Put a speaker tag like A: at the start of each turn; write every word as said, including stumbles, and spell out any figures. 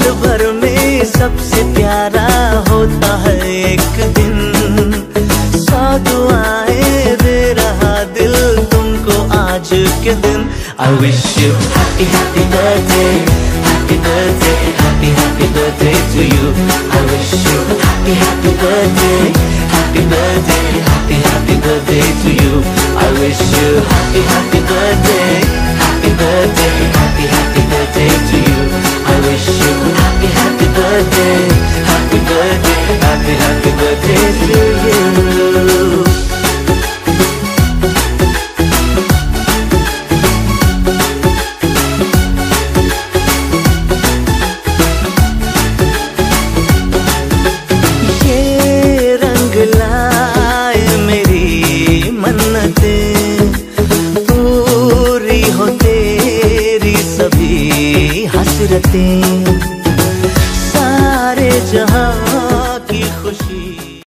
A: साल भर में सबसे प्यारा होता है एक दिन। सौ दुआएं दे रहा दिल तुमको आज के दिन। I wish you happy happy birthday, happy birthday, happy happy birthday to you. I wish you happy happy birthday, happy birthday, happy happy birthday to you. I wish you happy happy birthday, happy birthday, happy happy birthday to you. I wish you happy happy birthday, happy birthday, happy happy birthday to you. पूरी हो तेरी सभी हसरतें, सारे जहां